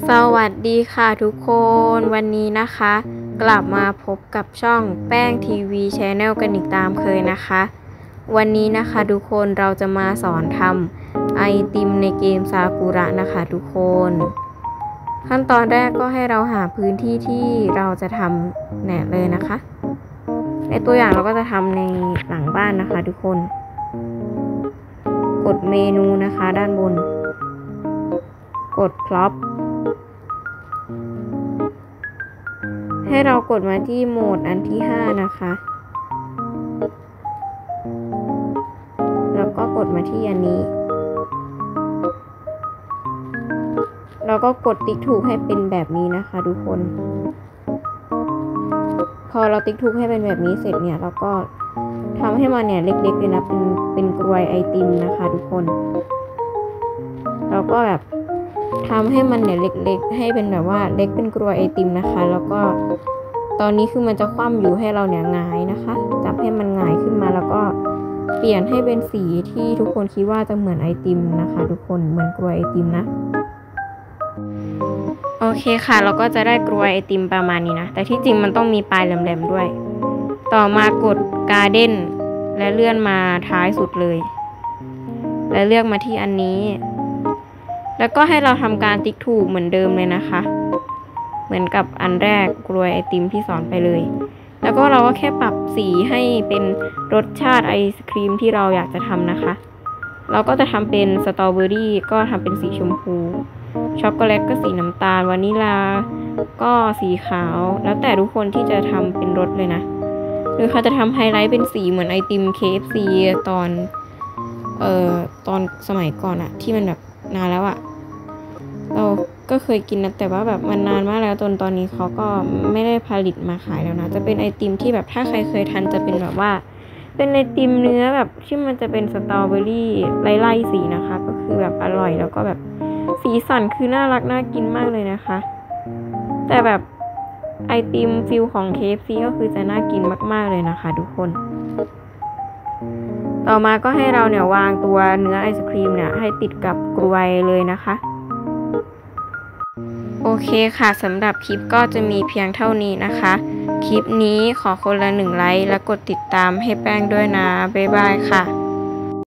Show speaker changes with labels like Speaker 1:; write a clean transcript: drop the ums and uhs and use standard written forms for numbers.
Speaker 1: สวัสดีค่ะทุกคนวันนี้นะคะกลับมาพบกับช่องแป้งทีวีชาแนลกันอีกตามเคยนะคะวันนี้นะคะทุกคนเราจะมาสอนทำไอติมในเกมซากุระนะคะทุกคนขั้นตอนแรกก็ให้เราหาพื้นที่ที่เราจะทำเนี่ยเลยนะคะในตัวอย่างเราก็จะทำในหลังบ้านนะคะทุกคนกดเมนูนะคะด้านบนกดพล็อปให้เรากดมาที่โหมดอันที่5นะคะแล้วก็กดมาที่อันนี้แล้วก็กดติ๊กถูกให้เป็นแบบนี้นะคะทุกคนพอเราติ๊กถูกให้เป็นแบบนี้เสร็จเนี่ยเราก็ทำให้มันเนี่ยเล็กๆเลยนะเป็นกรวยไอติมนะคะทุกคนเราก็แบบทำให้มันเนี่ยเล็กๆให้เป็นแบบว่าเล็กเป็นกรวยไอติมนะคะแล้วก็ตอนนี้คือมันจะคว่ำอยู่ให้เราเนี่ยหงายนะคะจับให้มันหงายขึ้นมาแล้วก็เปลี่ยนให้เป็นสีที่ทุกคนคิดว่าจะเหมือนไอติมนะคะทุกคนเหมือนกรวยไอติมนะโอเคค่ะเราก็จะได้กรวยไอติมประมาณนี้นะแต่ที่จริงมันต้องมีปลายแหลมๆด้วยต่อมากดการ์เด้นและเลื่อนมาท้ายสุดเลยและเลือกมาที่อันนี้แล้วก็ให้เราทำการติ๊กถูกเหมือนเดิมเลยนะคะเหมือนกับอันแรกกรวยไอติมที่สอนไปเลยแล้วก็เราก็แค่ปรับสีให้เป็นรสชาติไอศครีมที่เราอยากจะทำนะคะเราก็จะทำเป็นสตรอเบอรี่ก็ทำเป็นสีชมพูช็อกโกแลตก็สีน้ำตาลวานิลาก็สีขาวแล้วแต่ทุกคนที่จะทำเป็นรสเลยนะหรือเขาจะทำไฮไลท์เป็นสีเหมือนไอติม KFC ตอนสมัยก่อนอะที่มันแบบนานแล้วอะเราก็เคยกินนะแต่ว่าแบบมันนานมากแล้วจนตอนนี้เขาก็ไม่ได้ผลิตมาขายแล้วนะจะเป็นไอติมที่แบบถ้าใครเคยทานจะเป็นแบบว่าเป็นไอติมเนื้อแบบที่มันจะเป็นสตรอเบอรี่ไล่ๆสีนะคะก็คือแบบอร่อยแล้วก็แบบสีสันคือน่ารักน่ากินมากเลยนะคะแต่แบบไอติมฟิลของ KFC ก็คือจะน่ากินมากๆเลยนะคะทุกคนต่อมาก็ให้เราเนี่ยวางตัวเนื้อไอศครีมเนี่ยให้ติดกับกรวยเลยนะคะโอเคค่ะสำหรับคลิปก็จะมีเพียงเท่านี้นะคะคลิปนี้ขอคนละ1 ไลค์และกดติดตามให้แป้งด้วยนะบ๊ายบายค่ะ